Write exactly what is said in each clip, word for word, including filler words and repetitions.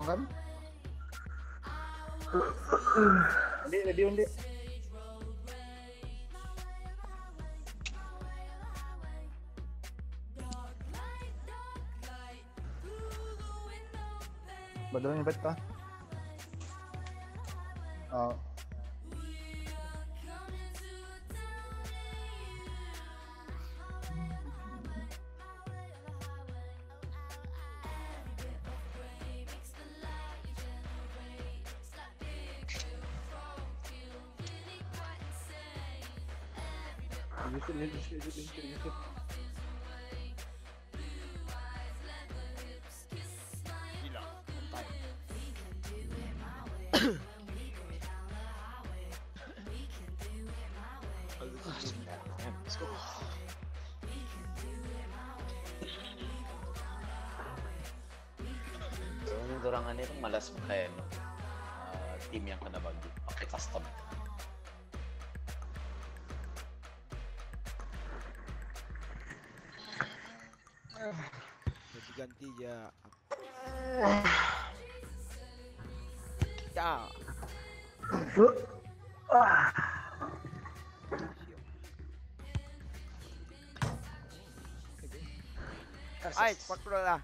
kan? Undi, ready undi. Badan invite ka? Oh. Yusuf, Yusuf, Yusuf, Yusuf, Yusuf. Gila, kontak. Let's go. So, yung dorangan nito malas kaya no. Uh, team yang kena bagi pakai custom. Ganti je. Ya. Ay, pakro lah.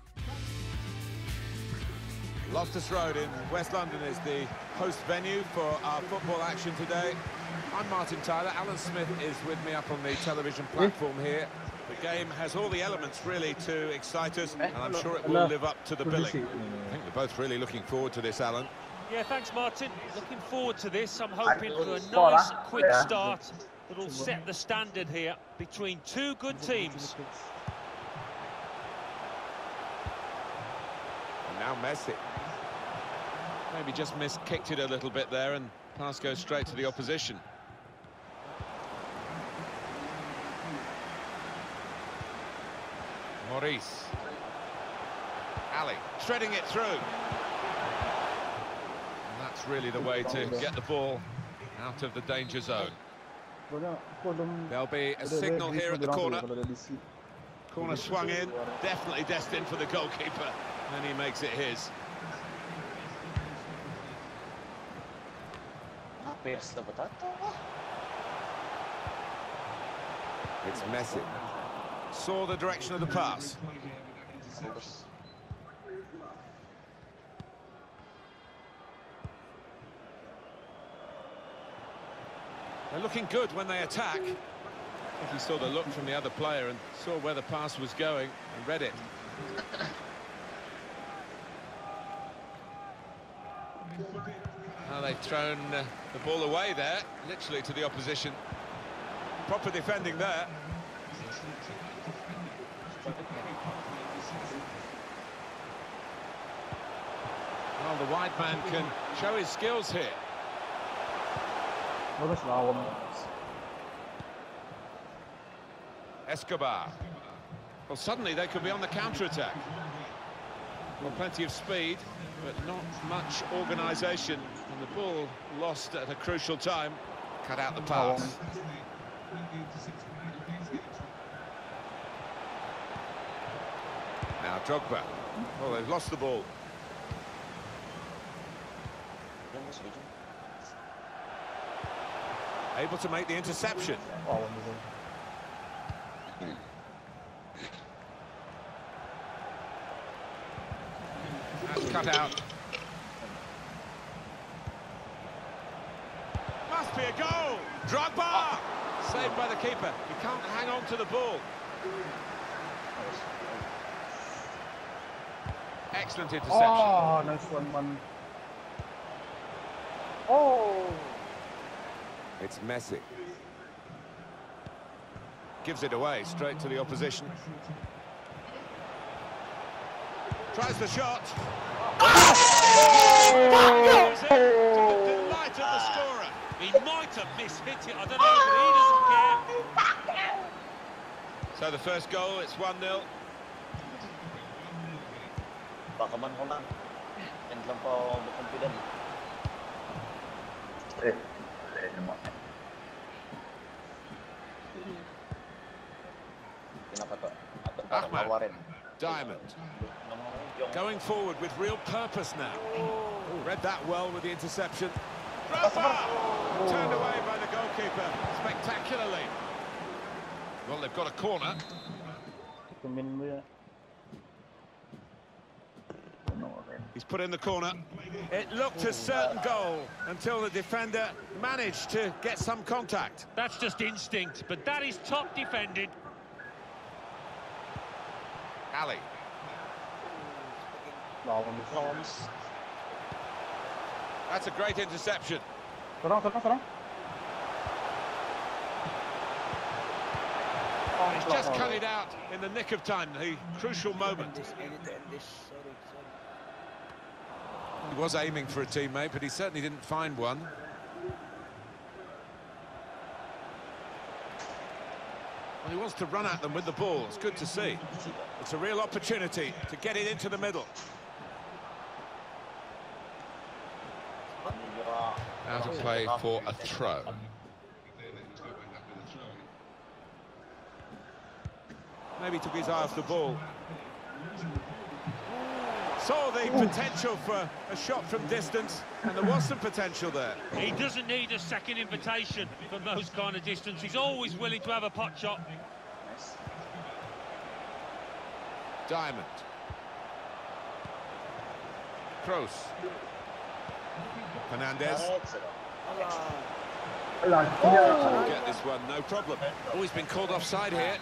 Loftus Road in West London is the host venue for our football action today. I'm Martin Tyler. Alan Smith is with me up on the television platform here. The game has all the elements really to excite us, and I'm sure it will live up to the billing. I think we're both really looking forward to this, Alan. Yeah, thanks, Martin. Looking forward to this. I'm hoping for a nice, quick start that'll set the standard here between two good teams. And now Messi. Maybe just miskicked it a little bit there, and pass goes straight to the opposition. Maurice. Ali, shredding it through. And that's really the way to get the ball out of the danger zone. There'll be a signal here at the corner. Corner swung in, definitely destined for the goalkeeper, and he makes it his. It's Messi. Saw the direction of the pass. They're looking good when they attack. I think he saw the look from the other player and saw where the pass was going and read it. Now they've thrown uh, the ball away there, literally to the opposition. Proper defending there. Well, the wide man can show his skills here. Escobar. Well, suddenly they could be on the counter-attack. Well, plenty of speed, but not much organisation. And the ball lost at a crucial time. Cut out the pass. Now Drogba. Well, they've lost the ball. Able to make the interception. That's cut out. Must be a goal. Drogba! Saved by the keeper. He can't hang on to the ball. Excellent interception. Oh, nice one, man. Oh! It's Messi. Gives it away straight to the opposition. Tries the shot. Oh! To the delight of the scorer. He might have mishit it, I don't know, but he doesn't care. So the first goal, it's one nil. Baka man ko lang. Yan lang po confident. Eh, eh naman. Ahmad. Diamond. Going forward with real purpose now. Read that well with the interception. Rafa! Turned away by the goalkeeper spectacularly. Well, they've got a corner. He's put in the corner. It looked a certain goal until the defender managed to get some contact. That's just instinct, but that is top defended. Ali. That's a great interception. Serang, serang, serang. He's just cut it out in the nick of time, the crucial moment. He was aiming for a teammate, but he certainly didn't find one. Well, he wants to run at them with the ball. It's good to see. It's a real opportunity to get it into the middle. Out of play for a throw. Maybe took his eye off the ball. Saw the potential for a shot from distance, and there was some potential there. He doesn't need a second invitation from those kind of distance. He's always willing to have a pot shot. Diamond. Kroos. Fernandez. Oh, get this one, no problem. Oh, he's been called offside here.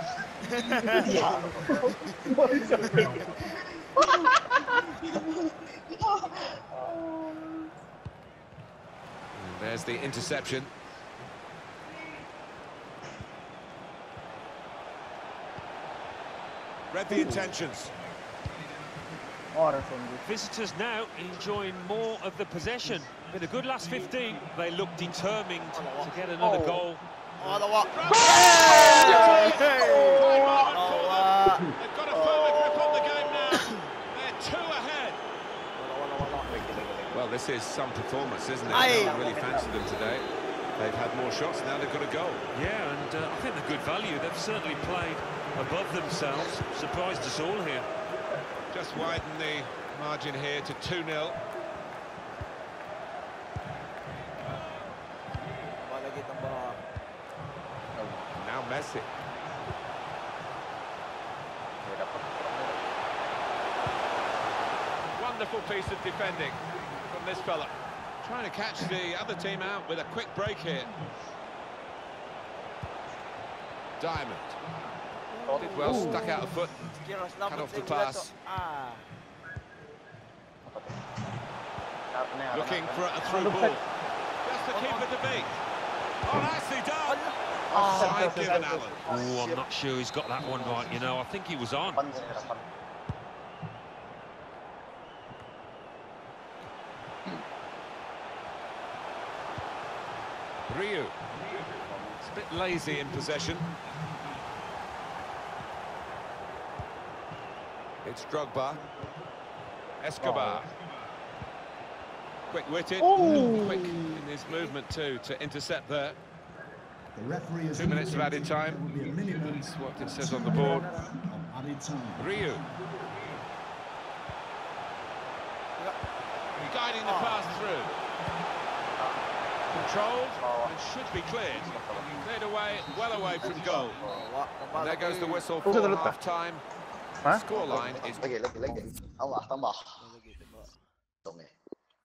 And there's the interception. Read the intentions. Visitors now enjoying more of the possession. With a good last fifteen, they look determined to get another goal. Oh, the what? They've got a firmer grip on the game now. They're two ahead. Well, this is some performance, isn't it? Aye. No one really fancied them today. They've had more shots, now they've got a goal. Yeah, and uh, I think they're good value. They've certainly played above themselves. Surprised us all here. Just widen the margin here to two nil. Now Messi. Wonderful piece of defending from this fella. Trying to catch the other team out with a quick break here. Diamond. Did well, stuck out a foot. Cut off the pass. Looking for a through ball. Just to keep it to beat. Oh, nicely done. Offside given Alan. Oh, I'm not sure he's got that one right, you know. I think he was on. Ryu. It's a bit lazy in possession. It's Drogba. Escobar. Quick-witted, quick in his movement too to intercept there. Two minutes of added time. That's what it says on the board. Ryu. Guiding the pass through. Controlled and should be cleared. Cleared away, well away from goal. And there goes the whistle for half-time. Scoreline is... Lagi, lagi, lagi. Allah, tambah. Tong eh.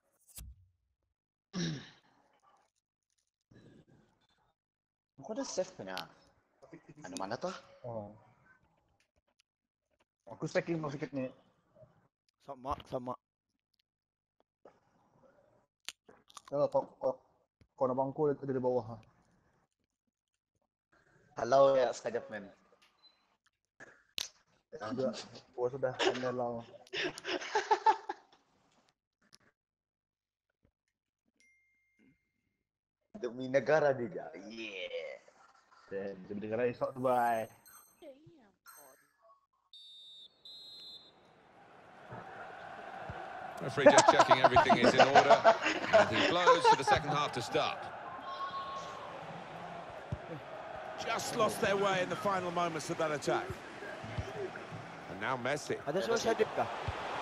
Ako ada save ka niya. Ano man na to? Oh. Aku stacking mo sikit ni. Sama, sama. Kalau kau kau kau na bangku ada di bawah ha. Halaw ya sekejap men. Sudah, gua sudah menelau. Demi negara juga. Yeah. Dan demi negara esok Dubai. Referee just checking everything is in order. And he blows for the second half to start. Just lost their way in the final moments of that attack. And now Messi. Ada suara syadib kah?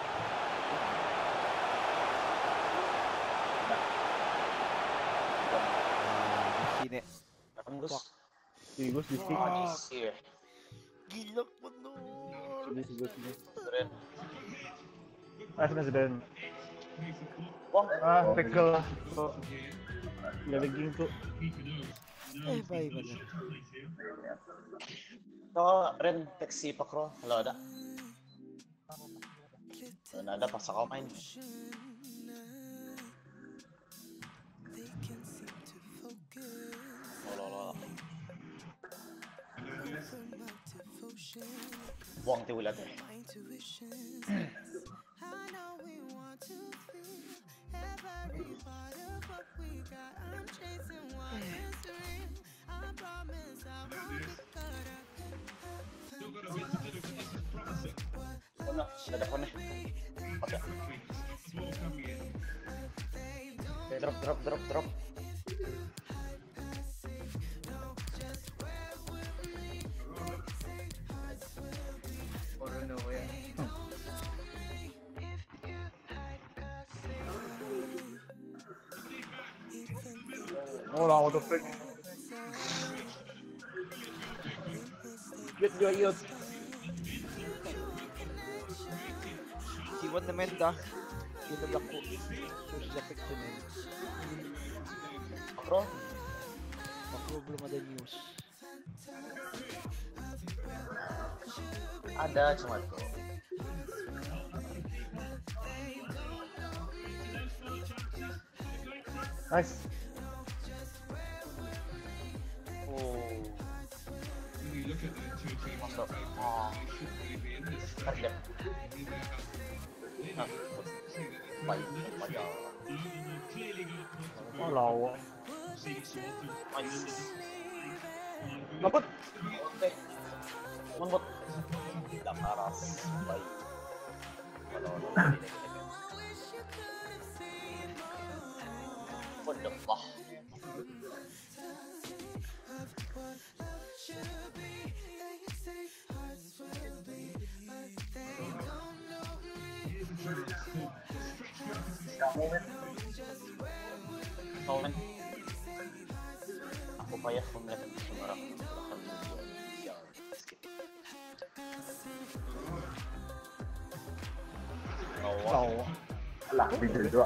Sine. Meron Gus. Gus, bisik. Ah, he's here. Gila po no. Sige, sige, sige. Ren. Ah, sina si Ben. Wong. Ah, pickle. So, lalaging ko. Eh, bye ba na? So, Ren, text si Pakro. Wala ada. Wala ada pa sa comment. Wala, wala, wala. Wong ti wala te. Ano? Ada ko na. Okay. Okay, drop, drop, drop, drop. Wala ako to pick. Get your ears. Siwan naman da. Kinalak ko. Source jacket ko na. Pakro? Problema da news. Ada, cuma itu. Nice. Oh. Masuk. Ah. Ada. Ah. Baik, baik. Wala ako. Nice. Lapot! Oke. Lembut. Tidak paras. Baik. Wala, wala. What the fuck? Moment. Ako pa ya kung melihat sumarap akan menjual yang basket. Oo. Wala, bigil dua.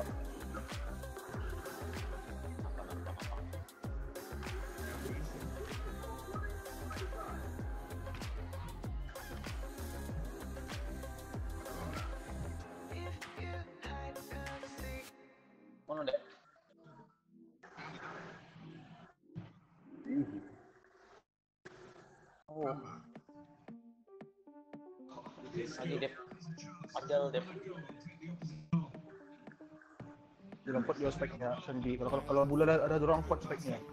Mana dek? Oh. Lagi dep. Padahal dep. Dilampot yung spike niya. Sandi. Kalau kalau kalau bulan ada, ada dorang pot spike niya.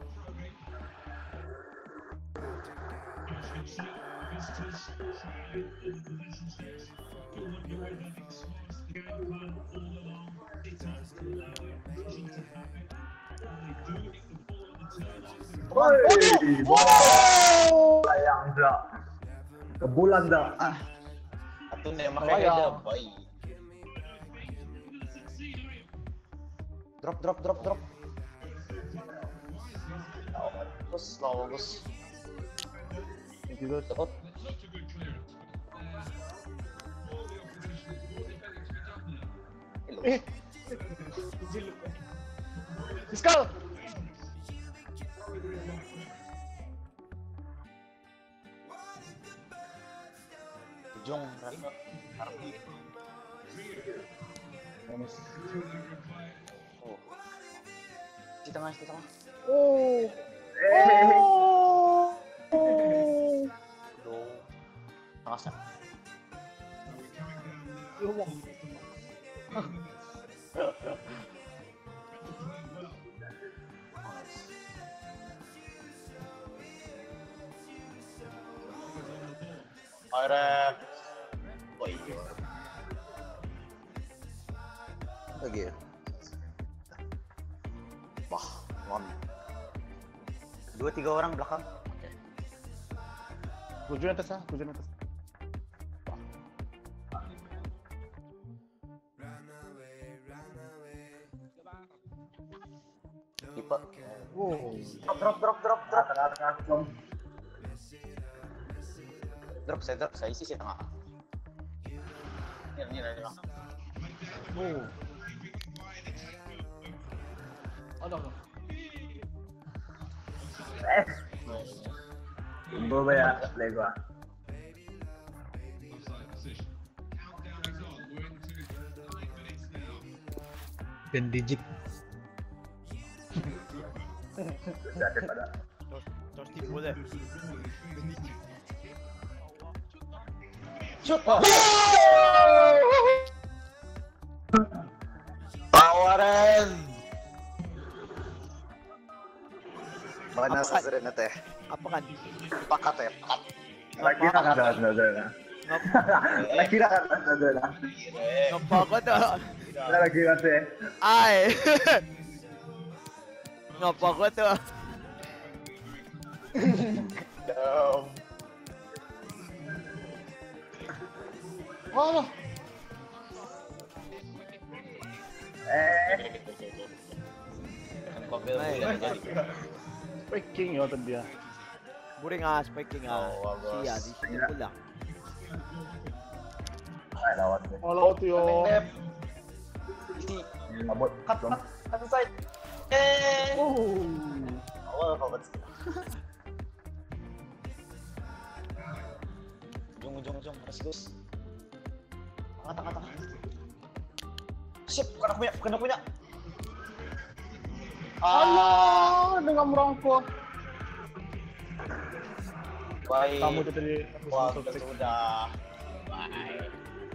Woi, wow, sayang dah. Kebulan dah. Ah. Atau nih makanya ada bayi. Drop, drop, drop, drop. Bagus, bagus. Thank you guys. Dapat. Eh. Fiskal. Jong, Rano, Harvey. Bonus. Oh. Di tengah, di tengah. Oh. Eh. Oh. Do. Tengah sana. Iwang. Alright. Oh iya. Lagi ya. Wah, one. Dua tiga orang belakang. Oke. Tujuh atas ah, tujuh atas. Tipe. Wow. Drop, drop, drop, drop. Tengah-tengah belum. Drop, saya drop, saya isi sih tengah. Ini, ini, ini. Oh. Ada apa? Eh. Tunggu ba ya, play gua. Ben digit. Sakit pada. Terus di bola. Shoot! Tawaran! Mana sa sila na te? Apa kan? Pakat eh, pakat. Lagi na kada na na. Lagi na kada na na. Ngapa ko to? Lagi na te. Ay. Ngapa ko to? Damn. Oh. Eh. Ang pabel mo yan dyan. Freaking yun tadi ya. Buri nga spiking nga. Oo, wagos. Siya, di siya ko lang. Ay, lawat mo. Oh, laut yo. Abot. Cut, cut, cut aside. Eh! Oh. Wala pa ba sila? Jung, jung, jung. Rasgus. Tanga, tanga, tanga. Shit! Bukan aku punya, bukan aku punya. Allah, dengan merangkul. Baik. Kamu tuh tadi. Wah, sudah, sudah. Baik.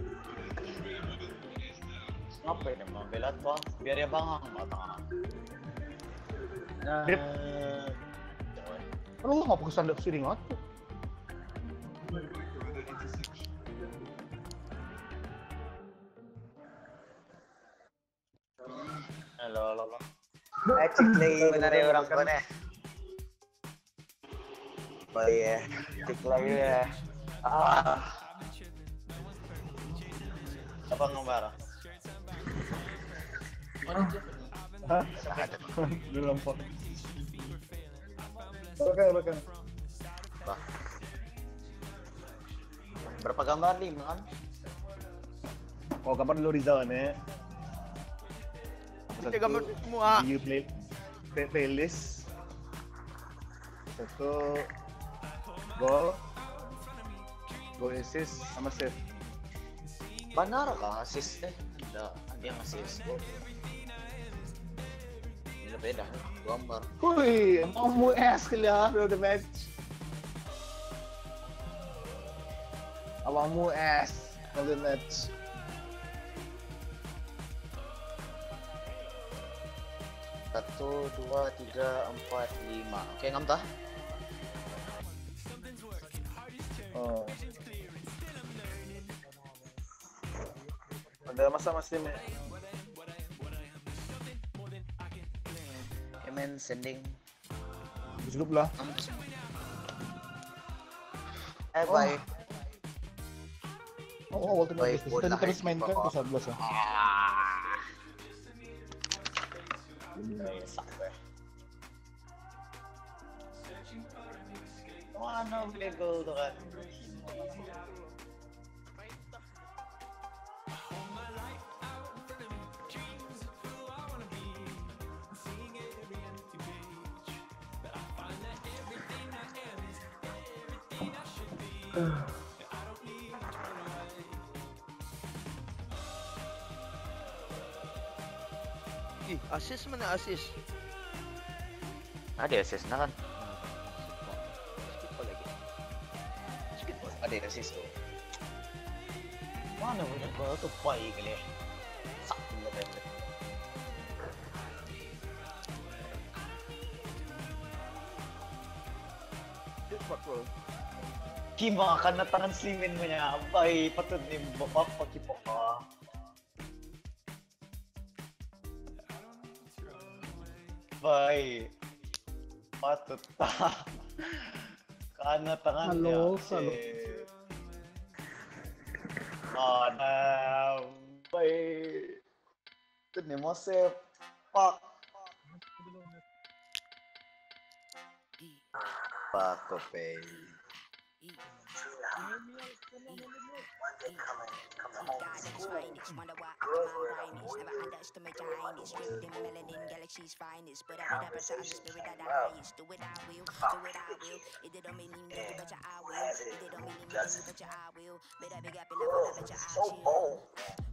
Ngapain ya membelat pak? Biar ya bangang, matang. Nah, Dip. Lu nggak fokus stand up sini nggak? halo, halo, halo. Eh, cik lagi benar ya orang kone. Baik ya, cik lagi ya. Ah. Apa ngembar? Hah? Di lempar. Oke, oke. Apa? Berapa gambar nih, kan? Oh, gambar dulu Rizal nih. Kita gambar semua. Di play, play playlist. Satu gol, gol assist sama save. Benar kah assist eh? Tidak, dia assist. Ini beda, gambar. Hui, mau es kalian the match. Awakmu es the match. Satu, dua, tiga, empat, lima. Oke, ngam tah? Oh. Ada masa masih me. Emen sending. Cukup lah. Eh, bye. Oh, oh, waktu Baik, itu bola terus hai, main kan Bapak. ke sebelas ya. Ay, sakto eh. Ano, Lego to kan? Ih, assist mana assist? Ada assist na kan? Skip pa lagi. Skip pa. Ada assist tuh. Mana punya ko to pai kali. Sakto na tayo. Kima ka na tangan slimin mo niya. Abay, patod ni bapak pakipo ka. Bay, patod ta. Kana tangan Halo, niya. halo. Shit. Kana, bay. Ito ni mo, sir. Pak. Paco Pay. Never underestimate your highness. Stripped in melanin, galaxy's finest. But I would have pressure on the spirit of the highest. Do it, I will. Do it, I will. It did on me, lean, do bet I will. It did on me, lean, do bet I will. Better big up your level, I bet you I chill.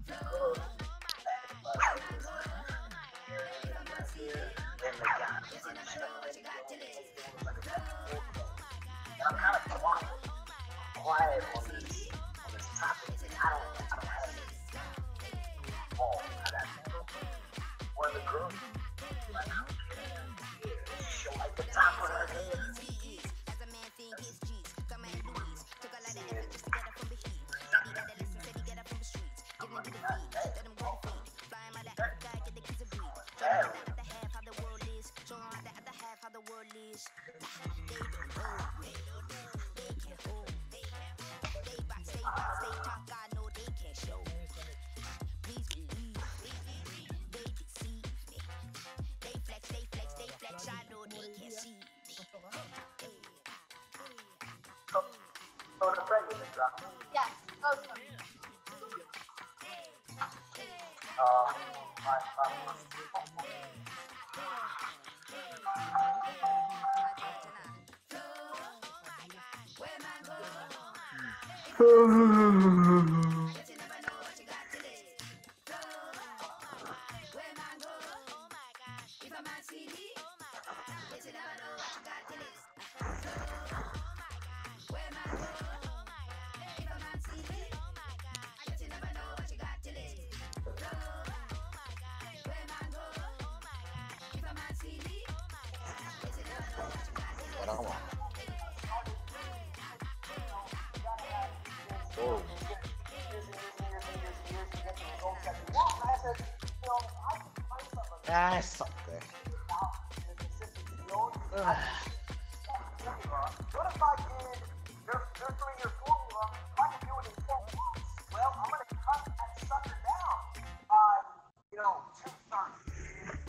I'm kind of quiet on this, on this topic. I don't, I don't have it. Oh, I got one of the girls, like, show like the top of her head. As a man think his G's, come and Louise. Took a lot of effort just to get up from the heat. Daddy got a lesson, said he get up from the streets. Give him to the feet, let him go to feet. Fly him out the Africa, get the kids a beat. Show him the other half how the world is. Show him the other half how the world is. They don't know, they don't know, they can't hold. They back, stay back, stay talk, I know they can't show. Please believe, they deceive me. They flex, they flex, they flex, I know they can't see me. So the pregnant is dropped. Yes, okay. Uh, my, my, Oh. Ah, suck there. What if I did their, their three-year formula? If I can do it in four months, well, I'm going to cut that sucker down by, you know, two thirty.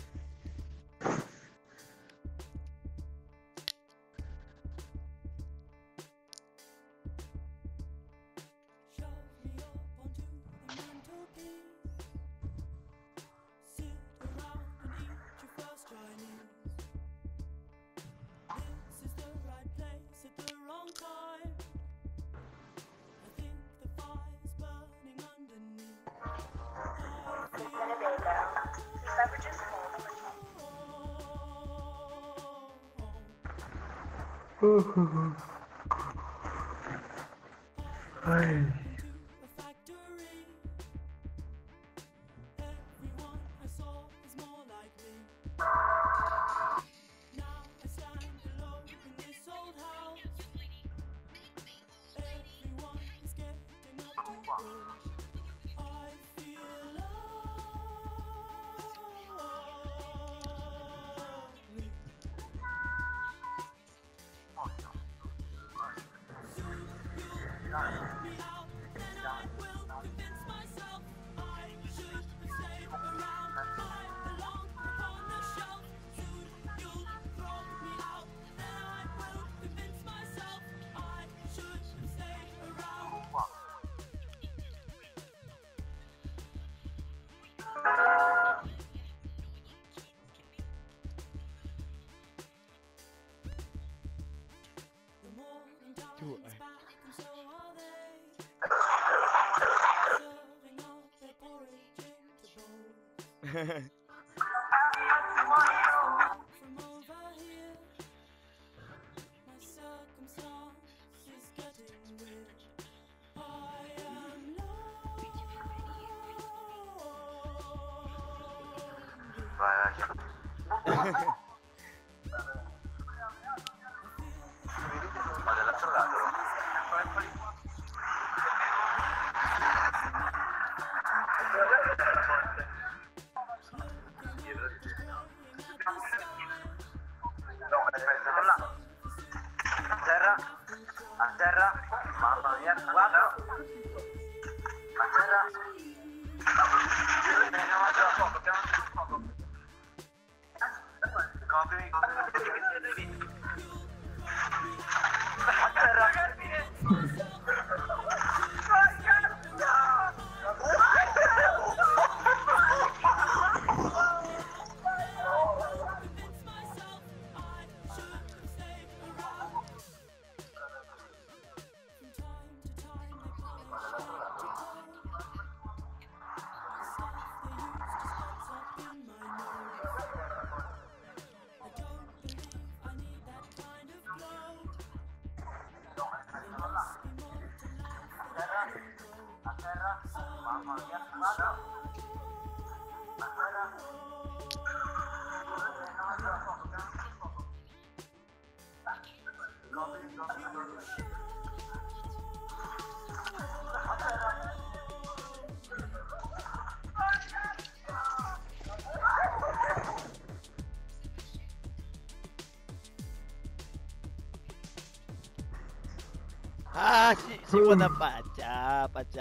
Ah, si, si pada pacha, pacha.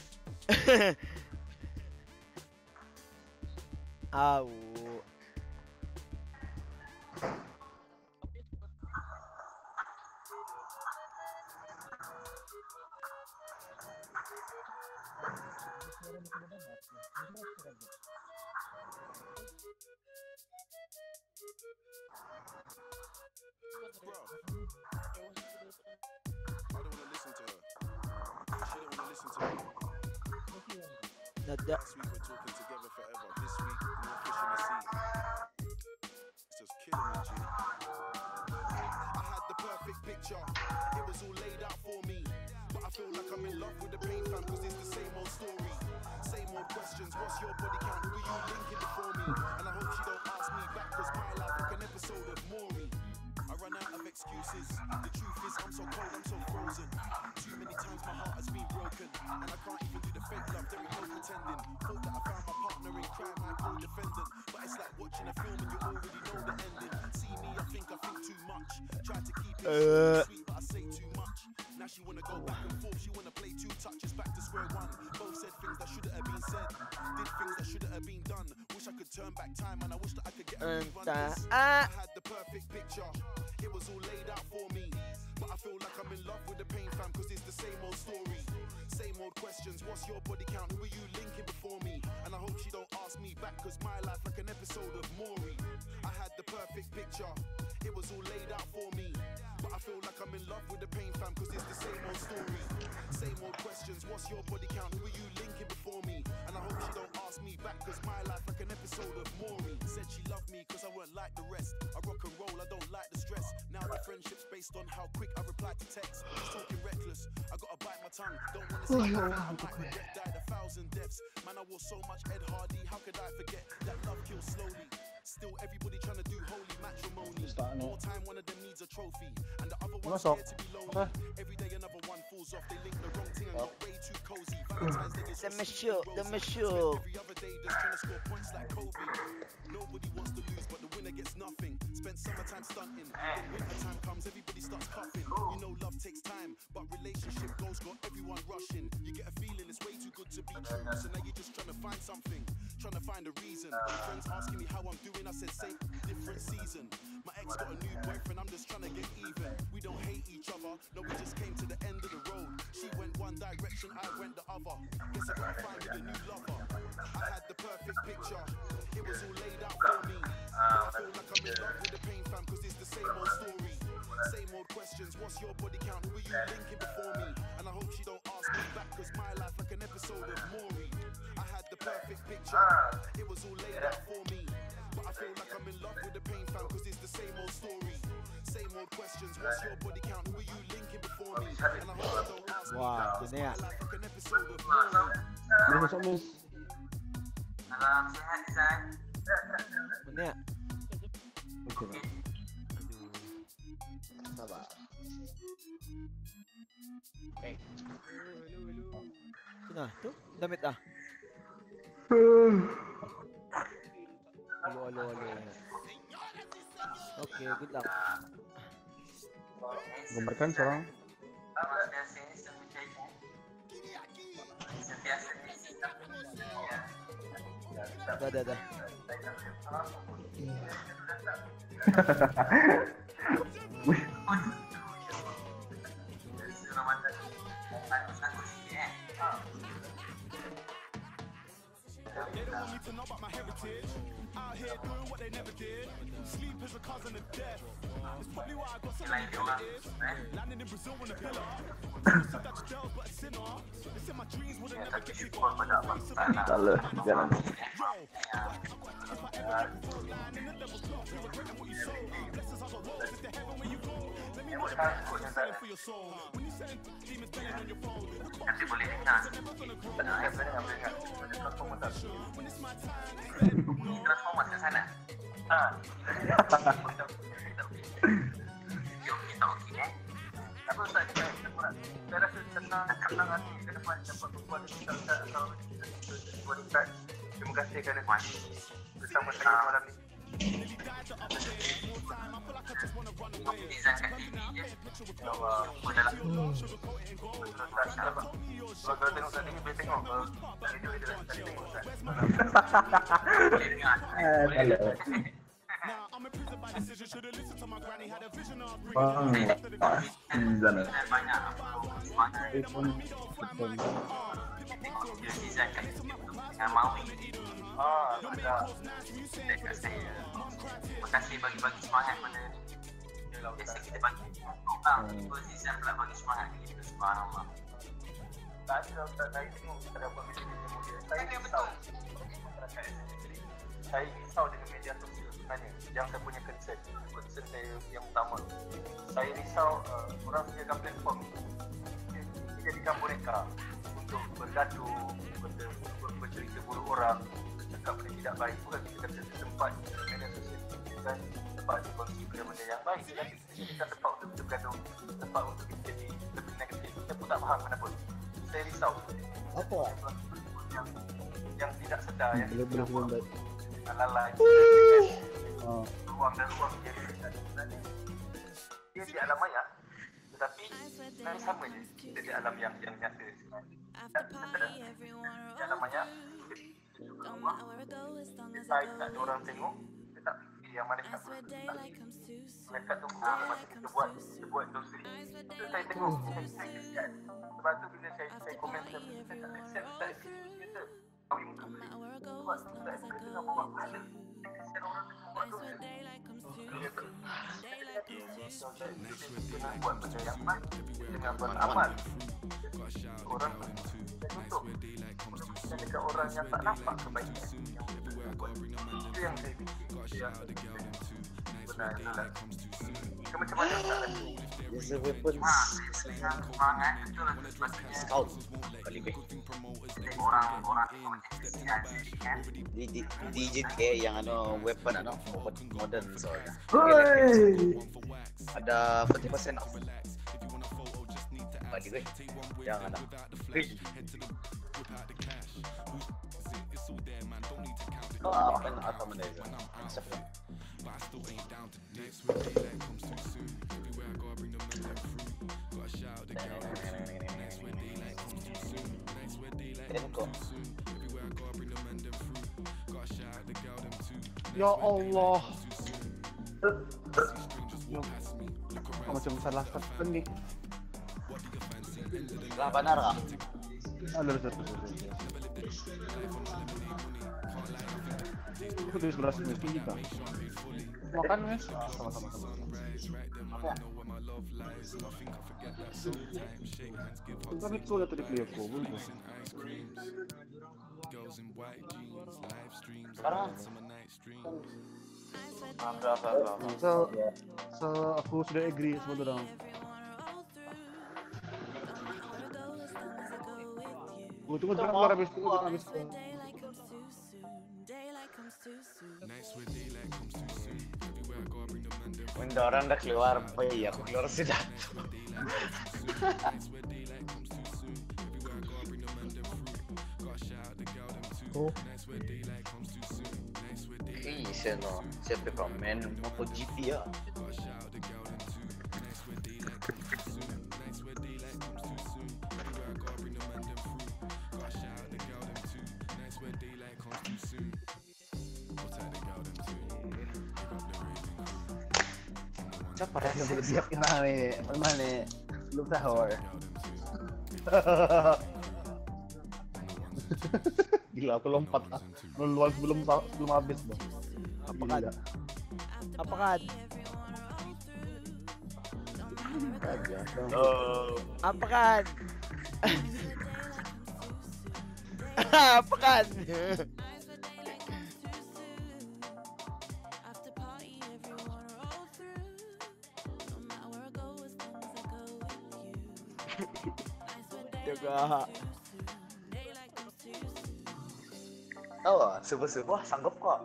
Au. Nada. Last week we're talking together forever. This week, no fish in the sea. It's just killing me, G. I had the perfect picture. It was all laid out for me. But I feel like I'm in love with the pain fam, cause it's the same old story. Same old questions. What's your body count? Who are you linking before me? And I hope she don't ask me back, cause my life like an episode of Maury. I run out of excuses. The truth is I'm so cold, I'm so frozen. Too many times my heart has been broken, and I can't even do the fake love, there ain't no pretending. Thought that I found my partner in crime, my co-defendant, but it's like watching a film and you already know the ending. See me, I think I think too much. Try to keep it Uh. sweet, but I say too much. Now she wanna go back and forth, she wanna play two touches, back to square one. Both said things that shouldn't have been said, did things that shouldn't have been done. Wish I could turn back time, and I wish that I could get a new one. Entah. 'Cause Ah. I had the perfect picture. It was all laid out for me. But I feel like I'm in love with the pain fam, cause it's the same old story. Same old questions. What's your body count? Who are you linking before me? And I hope she don't ask me back, cause my life like an episode of Maury. I had the perfect picture. It was all laid out for me. But I feel like I'm in love with the pain fam, cause it's the same old story. Same old questions. What's your body count? Who are you linking before me? And I hope she don't ask me back, cause my life like an episode of Maury. Said she loved me cause I weren't like the rest. I rock and roll, I don't like the stress. Now the friendship's based on how quick I reply to text. She's talking reckless, I gotta bite my tongue. Don't wanna say I might regret, died a thousand deaths. Man, I wore so much Ed Hardy, how could I forget that love kills slowly? Still everybody trying to do holy matrimony. More time one of them needs a trophy, and the other one's Masuk. scared to be lonely. Every day another one falls off, they link the wrong thing and got way too cozy. Valentine's Day is The so Michelle, sweet the and rosy. Michelle. Spend every other day just trying to score points like Kobe. Nobody wants to lose, but the winner gets nothing. Spent summertime stunting, then winter time comes, everybody starts coughing. You know love takes time, but relationship goals got everyone rushing. You get a feeling it's way too good to be true, so now you're just trying to find something, trying to find a reason. Friends asking me how I'm doing, I said same, different season. My ex got a new boyfriend, I'm just trying to get even. We don't hate each other, no, we just came to the end of the road. She went one direction, I went the other. Guess I gotta find me a new lover. I had the perfect picture, it was all laid out for me. I feel like I'm in love with the pain fam, cause it's the same old story. Same old questions. What's your body count? Who are you linking before me? And I hope she don't ask me back, cause my life like an episode of Maury. I had the perfect picture, it was all laid out for me. But I feel like I'm in love with the pain fam, cause it's the same old story. Same old questions. What's your body count? Who are you linking before me? And I hope she don't ask me Wow, back, cause my ganda. life like an episode of Maury. May masuk, miss. Salam sehat, Isan. Mana? Okay, bang. Sabar. Okay. Sina, tu? Damit ah. Alo, alo, alo. Okay, good luck. Gambarkan seorang. Sentiasa ini sentiasa. Sentiasa ini sistem. Dah, dah, dah. They don't want me to know about my heritage. Out here doing what they never did. Sleep is a cousin of death. It's probably why I got so many relatives. Landing in Brazil on a pillar. Some Dutch girls, but a sinner. They said my dreams would have never get me far. Tak le, jalan. Yo, if I ever get before line in the devil's block, you're regretting what you sold. Blessings are the roads, it's the heaven where you go. Let me know what you're selling for your soul. When you selling demons banging on your phone. Nanti boleh dengar. Benar, saya boleh ambil kat transformers. Transformers ke sana. Ah. Yo, kita okey eh. Karena nanti ke depan dapat berbuat dengan kalau wanita. Terima kasih kerana bersama saya malam ni. Design kat T V je. Allah, adalah. Kalau tengok kat T V, boleh tengok. Video dia dah tengok kan. Boleh dengar. Boleh dengar. Bang, di sana. Banyak semangat. Design kat dengan Maui. Ah, ada. Dekat saya. Terima kasih bagi-bagi semangat pada biasa kita bagi. Ah, Design pula bagi semangat kita. Subhanallah. Tak ada Ustaz, saya tengok kita dapat media kemudian. Saya risau. Saya risau dengan media sosial sebenarnya. Yang saya punya concern. Concern saya yang utama. Saya risau uh, orang sediakan platform ini jadikan boneka untuk bergaduh, ber- ber- bercerita buruk orang, bercakap benda tidak baik. Bukan kita kata tempat media sosial ini kan tempat dikongsi benda-benda yang baik. Tapi kita jadikan tempat untuk kita bergaduh, tempat untuk kita jadi lebih negatif. Saya pun tak faham kenapa. Saya risau. Apa? Yang, yang tidak sedar, yang Boleh boleh boleh. lalai Ah. ruang dan ruang dia sebenarnya dia di alam maya, tetapi sebenarnya sama je kita di alam yang yang nyata sebenarnya. Di alam maya kita ruang kita tak ada orang tengok, kita tak fikir yang malaikat tu malaikat tu masa kita buat kita buat industri itu saya tengok, saya saya kesian. Sebab tu bila saya saya komen saya saya tak kesian, tak kesian kita kau yang muka beli sebab saya tengah buat pahala kesian orang tengah buat dosa. Dengan buat benda yang baik, dengan beramal, orang tutup dan dekat orang yang tak nampak kebaikan yang kita buat. Itu yang saya fikir, yang benar itulah. Ke macam mana tak lagi? Use the weapons. Dengan semangat itu lah sebabnya Scout. Kali be. orang-orang kesian kan. Di di D J K yang ano weapon ano modern so. Hoi. Ada forty percent off. Kali be. Yang ano. Oh, apa apa mana itu? Ya Allah. Oh, macam salah satu ni. Lah benar ah. Ada satu. Aku tulis beras ni kita. Makan wes. Sama-sama sama. Bukan itu ya tadi beli aku, bukan. Sekarang apa apa apa. So, so aku sudah agree sama orang. Gua tunggu jangan keluar habis tunggu jangan habis. Benda orang dah keluar, bayi aku keluar sudah. Oh. Ih, saya no, saya prefer main MotoGP ya. Siapa yang boleh siap kena ni? Mana ni? Belum sahur. Gila aku lompat ah. Meluas sebelum sebelum habis bang. Apa kan? Apa kan? Oh, Apa kan? Apa kan? Juga. oh, sebuah-sebuah sanggup kok.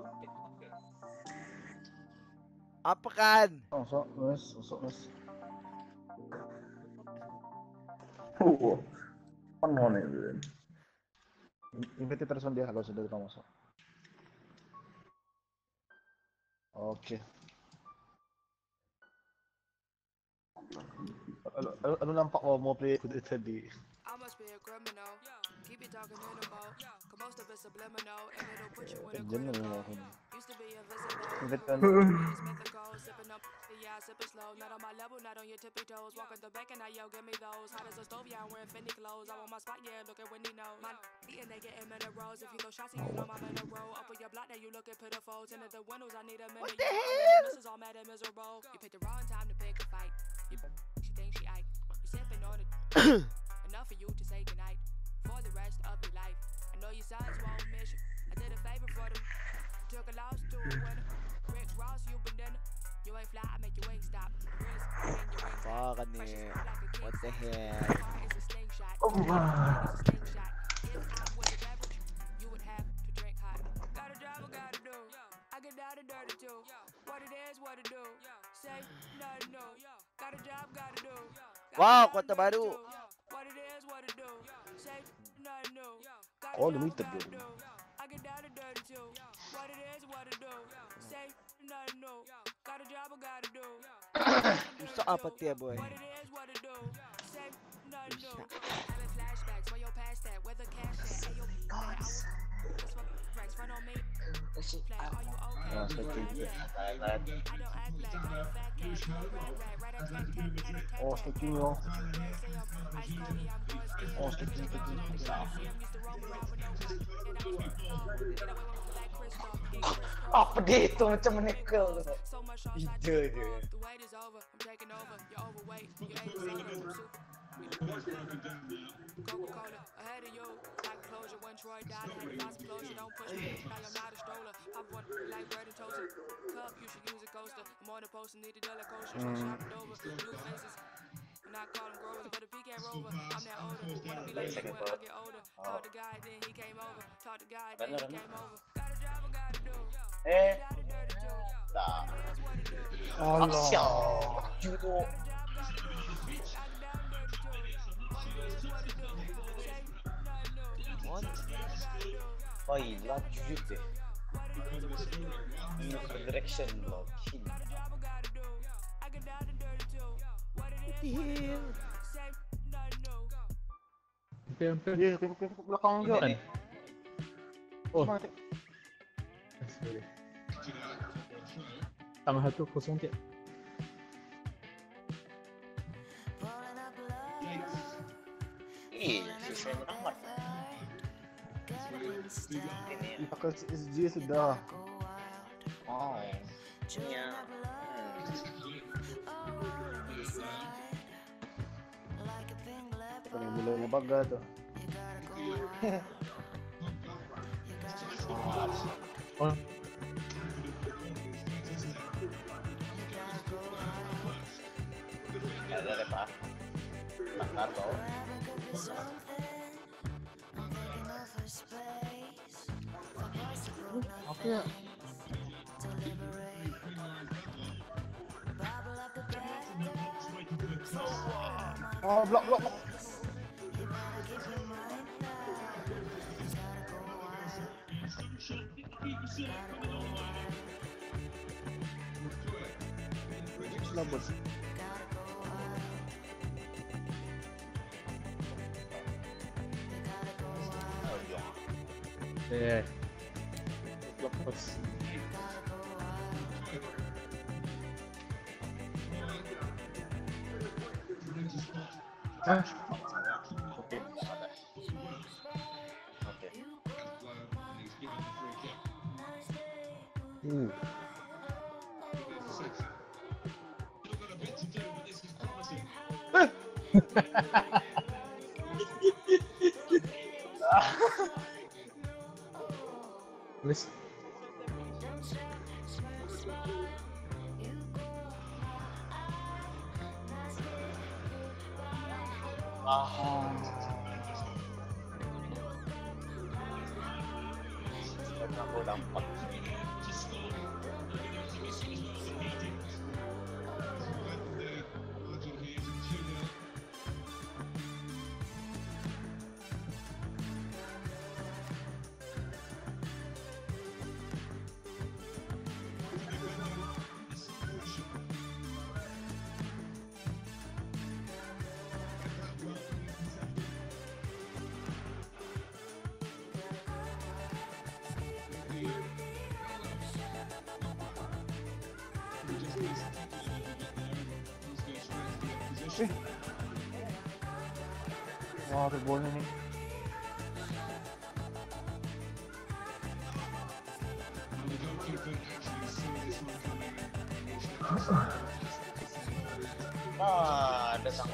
Apa kan? Oh, sok mas, sok mas. Oh. One more minute. Y mete person dia kalau sudah kita masuk. Oke. Ano, ano, ano nampak mo mo play kudu tadi? I must be a criminal. Keep it talking minimal. Cause most of it's subliminal. And it'll put you in a Diyan na critical. lang ako. Used to be invisible. Invite ka. It's mythical. Sipping up, yeah, sipping slow. Not on my level, not on your tippy toes. Walking the back and I yell, give me those. Hot as a stove, yeah, I'm wearing Fendi clothes. I want my spot, yeah, look at Wendy knows. My eating, they getting minerals. If you go shots, you know I'm in a row. Up on your block, now you looking pitiful. Tinted the windows, I need a minute. What the hell? This is all mad and miserable. You picked the wrong time to pick a fight. You, she thinks she ike. You sipping on it. Enough for you to say goodnight for the rest of your life. I know your sons won't miss you. I did a favor for them. Took a loss to a winner. Rick Ross, you been dinner. You ain't fly, I make you ain't stop. Fuck ni. What the hell? Oh my. If I was a beverage, you would have to drink hot. Got a job, I gotta do. I get down and dirty too. What it is, what it do. Say nothing new. Got a job, gotta do. Wow, kota baru. What it is, what it do. Say nothing new. Oh, limited bro. I get down and dirty too. What it is, what it do. Say nothing new. Got a job, I gotta do. Gusto apat ya boy. What it is, what it do. Say nothing new. Having flashbacks when you're past that. Where the cash at? Hey, yo, man, I was just for racks. Run on me. Play, are you okay? Ah, so I don't act black. I'm a fat cat. Rat, rat, rat, a tat, tat, tat, a tat, Oh, tat. sticking yo. Say I'm ice cold, yeah, I'm going sticky. Oh, sticking, sticking. I'm used to roam around with no gun. And I was like, oh, get away with that crystal. Get crystal. Apa dia itu macam menekel tu. So much sauce, I Ide take dia. off. The wait is over. I'm taking over. You're overweight. You ate soda. Coca-Cola ahead of you. Like closure when Troy died. Had to find some closure. Don't push me. Now I'm not a stroller. I want like bread and toaster. Cup, you should use a coaster. I'm on the post and need a dollar coaster. So shop it over. New faces. And I call them growers, but if he can't rover, I'm that older. Wanna be like you when I get older. Talk to God, then he came over. Talk to God, then he came over. Got a job, I gotta do. Eh, Got a dirty too. dah. Allah. Asyik. Judo. What? Oh iya, jujur deh. Ini direction loh. Hampir-hampir dia ke ke belakang juga kan. Oh. Sorry. Tengah satu kosong tiap. Ih, susah amat. Pakai S G sudah. Oh. Iya. Kalau boleh lebaga tu. Oh. Ada deh pak. Makan tau. Apa ya? Oh, blok blok. blok. Selamat. Eh. Blok terus. Ah. Oke. Oke. Hmm. Wes. Ah. Aku dampak. Wah, ada bolnya nih. Ah, ada sama.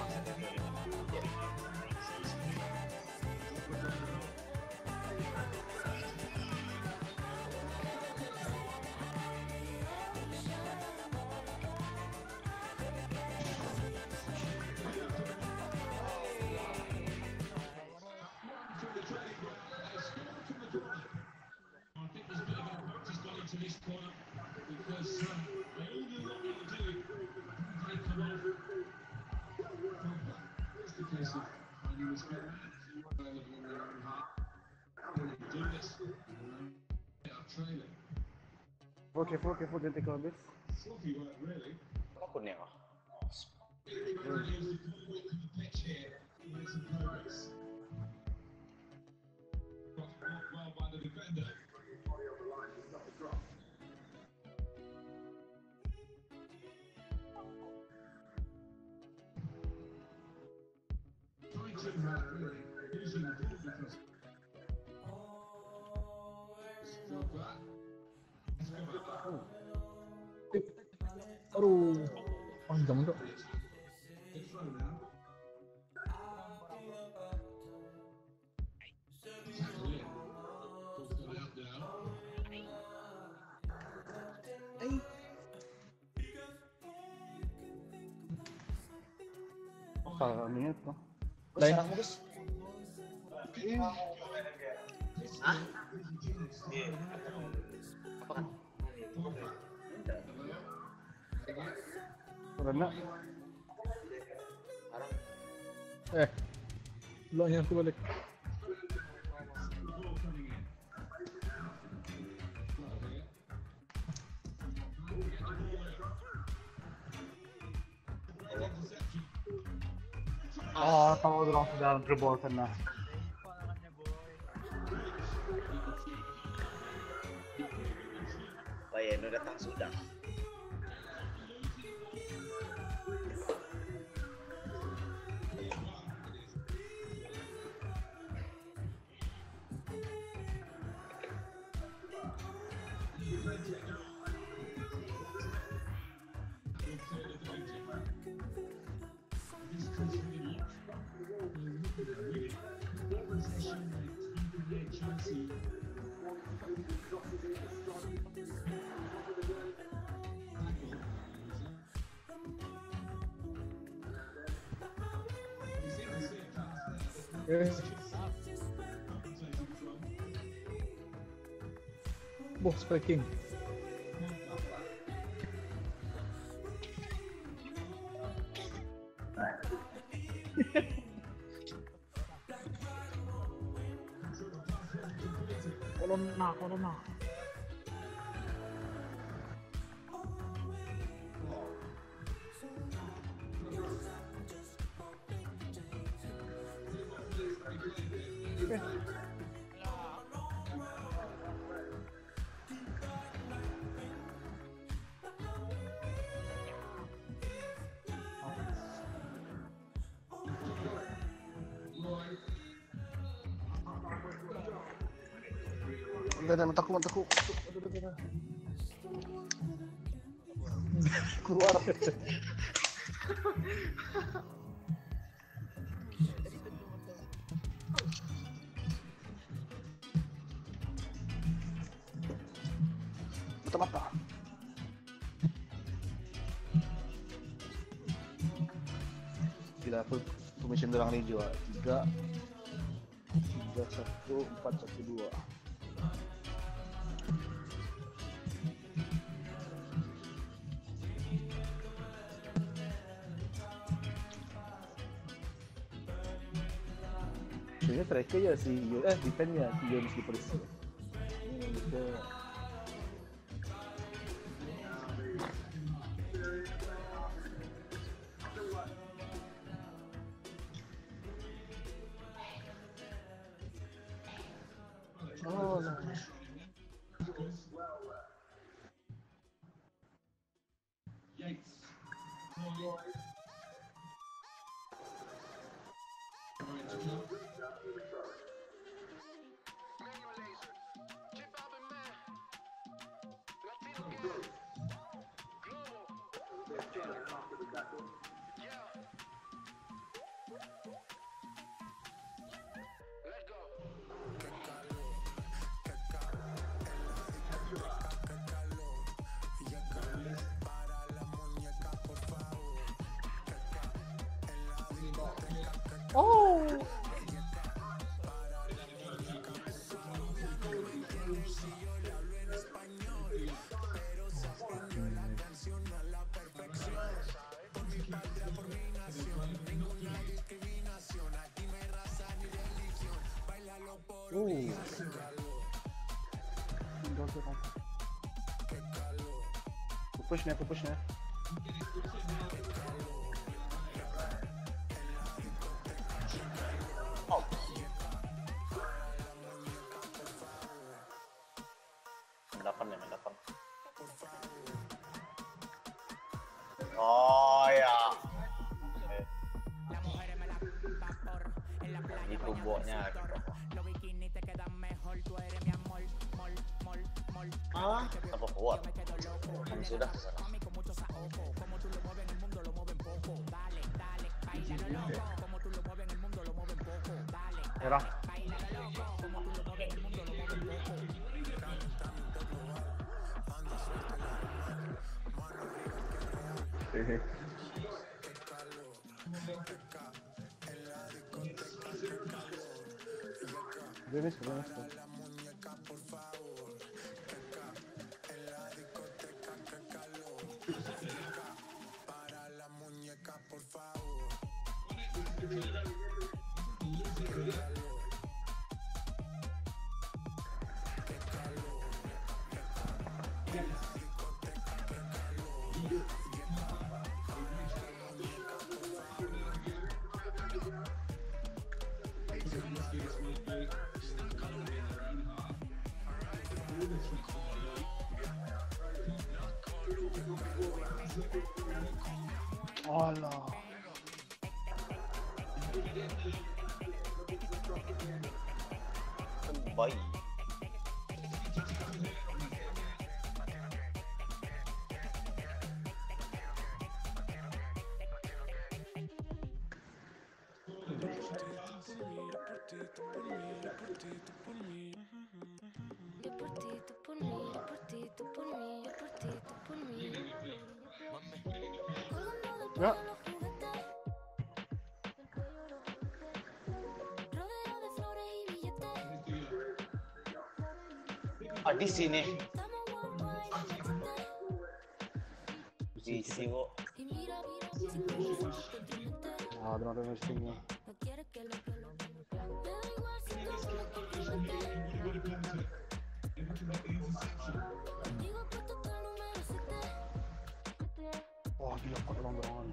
Careful, careful, careful, jangan take habis. Apa ni ah? Aduh, panjang tu. Apa ni tu? Lain. Hah? Iya. Apa kan? Karena Arang. eh, belakangnya aku balik. Ah, tahu orang sedang dribble sana. Bayano datang sudah. Yes. Boh, striking. Corona, corona. Dah dah mataku mataku. Keluar. Mata mata. Bila aku formation dorang ni juga tiga tiga satu empat satu dua. Sebenarnya striker je si Yo, eh defend je si Yo mesti polis. Ni kita oh no. Oh. Uh. Push niya, push niya. Oh. Mendapan ya, mendapan. Oh ya. Eh. Itu boknya. Ah, apa buat? Kami sudah kesana. Era. Hehe. Bien esto, bien esto. Hola. Baik. Ya. Ah, di sini. Di sini, Bu. Ah, no tengo estima. Wah, gila kok dorong-dorongan.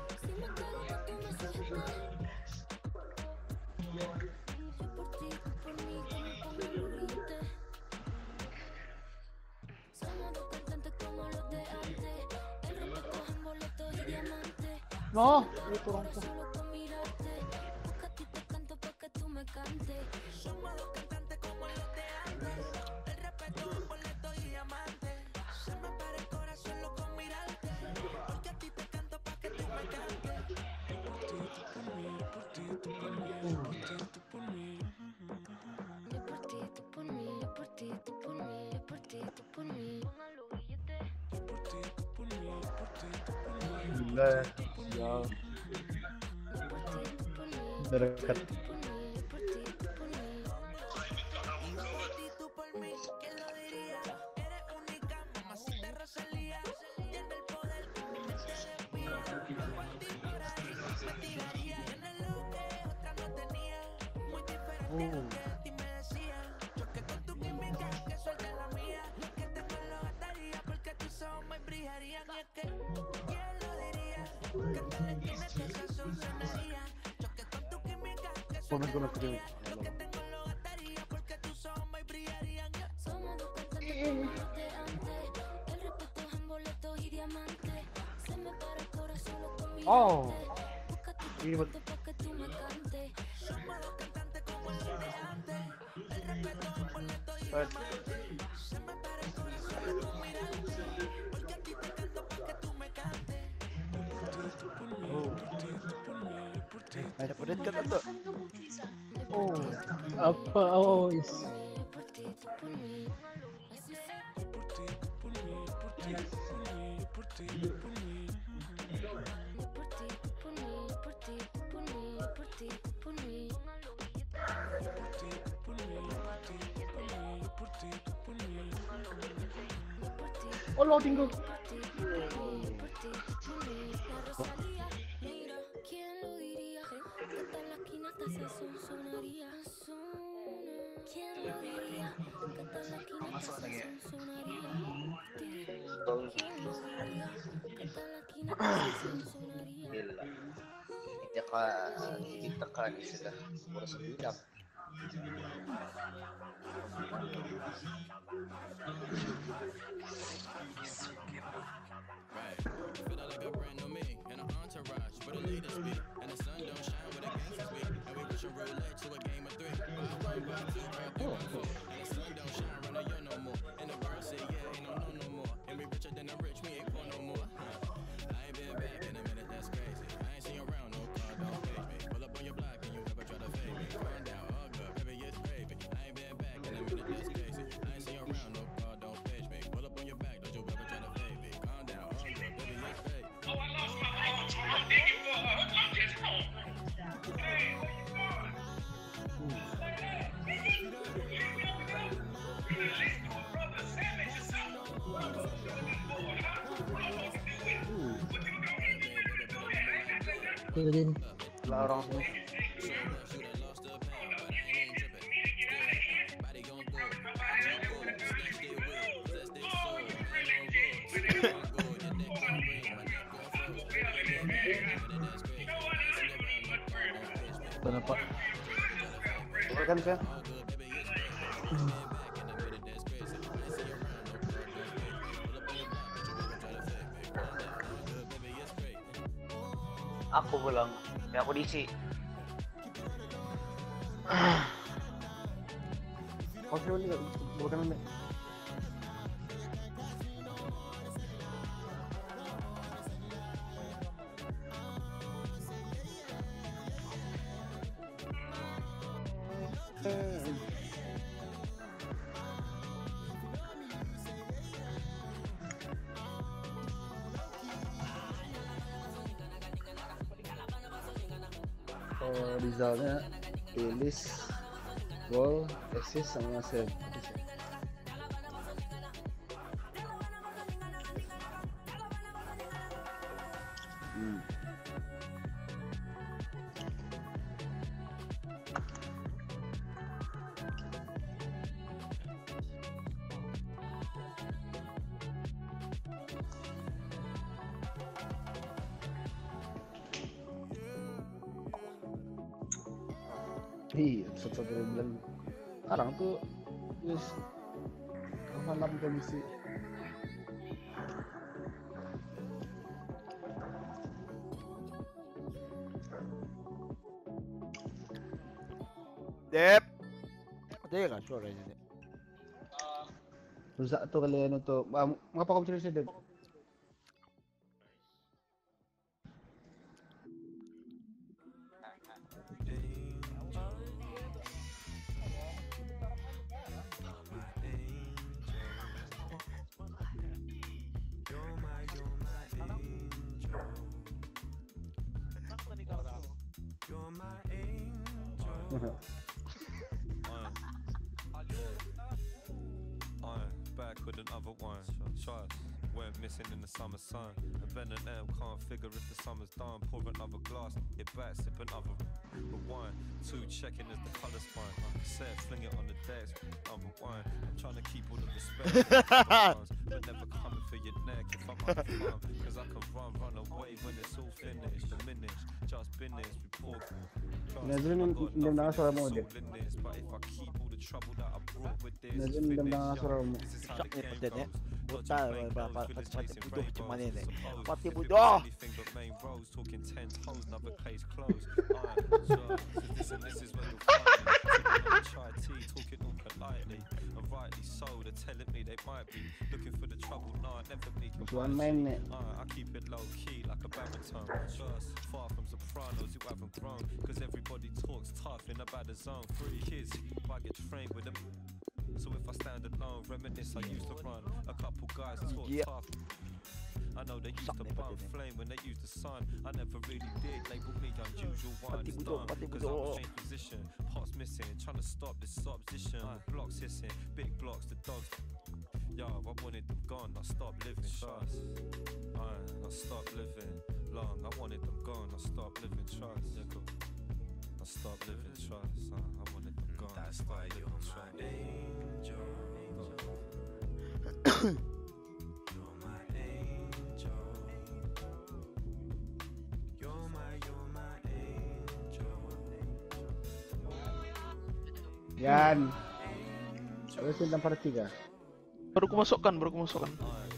No, itu rompo. Gila ya. Dekat. Oh. Pon con los que El respeto en boletos y diamantes. Se me para el corazón Oh. Ribet. But Oh. ada pedet kan tuh. Oh. Apa? Oh, yes. Oh, loading go. Masuk lagi ya. Gila. Hindi ka, kita ka ni sila. Puro sa bilang. Din. Wala orang semua. Kenapa? Kan kan? Ako ko lang. Kaya ako D C. Oke, ini bukan ini. Oh, Rizalnya Elis, gol, assist sama save. Hmm. Iya, satu bulan. Sekarang tuh, yes, malam komisi. Dep. Dia kan suara ini. Rusak tuh kalian untuk, ngapa kamu cerita Dep? I'm back with another one. Trust went missing in the summer sun. And Ben and M can't figure if the summer's done. Pour another glass, get back, sip another. Rewind, two checking as the colour spine. I said, fling it on the decks. I'm rewind. I'm trying to keep all the respect, but never coming for your neck if I'm out of fun. Cause I can run, run away when it's all finished. Diminished, just business, report. Nazrin hindi na nakasara mo ulit. But if I keep all the trouble that I brought with this, Nazrin hindi na nakasara mo. Shock niya pa din eh. Buta, pati budo cuma nene. Pati budo. Main roads talking ten toes, another case closed. This and this is where you'll find me. Try tea, talking all politely, and rightly so. They're telling me they might be looking for the trouble. No, I never be. One man. I keep it low key like a baritone. Just far from sopranos who haven't grown, cause everybody talks tough in a bad zone. Three kids, I get trained with them. So if I stand alone, reminisce I used to run. A couple guys talk yeah. tough. I know they used to burn flame when they used the sun. I never really did label me unusual one. It's done, cause I was in position. Pots missing, trying to stop this opposition. Blocks hissing, big blocks, the dogs. Yo, I wanted them gone, I stopped living. Trust. I stopped living long. I wanted them gone, I stopped living. Trust. I stopped living. Trust. I wanted them gone. That's why you're my angel. You're my angel. You're my, you're my angel. Yan. Terus tentang partiga. Baru kumasukkan, baru kumasukkan.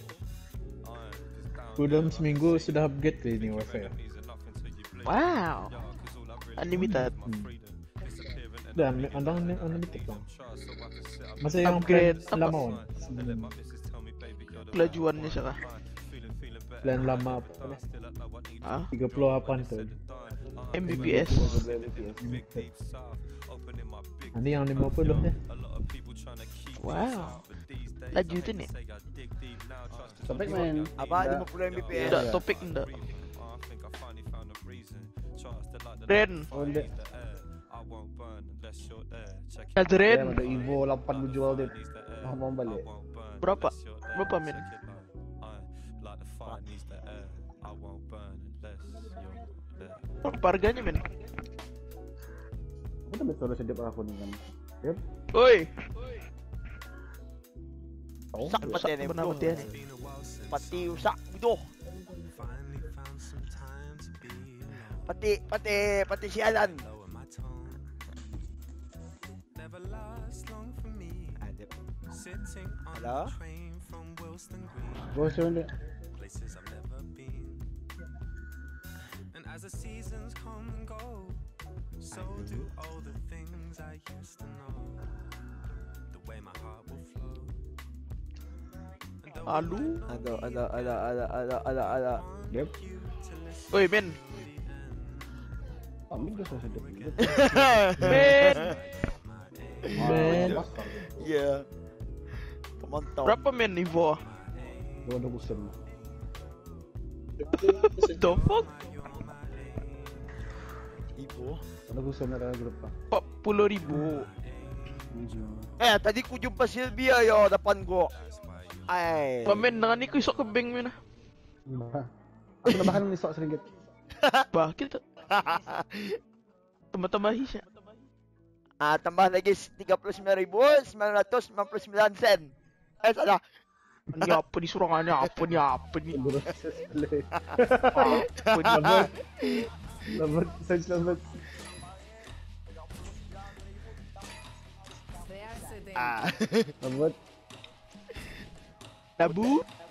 Udah seminggu sudah upgrade ke ini wifi. Wow. Unlimited. Hmm. Dan anda unlimited bang. Masa yang upgrade plan lama on. Kelajuannya siapa? Plan lama apa? Ah? tiga puluh delapan tuh. M B P S. Ini yang lima puluh ya. Wow. Laju tu ni. Topik main. Apa lima puluh M B P S? Enggak, topik enggak. Ren. Oh, enggak. Ada Ren. Ada Evo delapan jual dia. Mau balik. Berapa? Berapa men? Berapa harganya men? Udah betul sedap aku nih kan. Yep. Oi. Oh, sak pati ni bro. Pati usak budoh. Pati pati pati sialan. Halo. Bos udah. And as the seasons come and go, so do all the things I used to know. The way my heart will flow. Alu. Ada ada ada ada ada ada ada. Yep. Oi men. Amin dah sedap. Men. Men. Ya. Pemantau. Berapa men Evo? dua ribu sen. The fuck? Evo? dua ribu sen ada berapa? empat puluh ribu. Eh, tadi ku jumpa Sylvia yo depan gua. Ay. Pamen dengan ni ku isok ke bank men. Bah. Aku nambahan ni sok seringgit. Bah, kita. Tambah-tambah hisya. Ah, tambah lagi tiga puluh sembilan ribu sembilan ratus sembilan puluh sembilan sen. Eh, salah. Ini apa ni surangannya? Apa ni? Apa ni? Apa ni? Lambat. Lambat, sense lambat. Ah. Lambat. Tabu.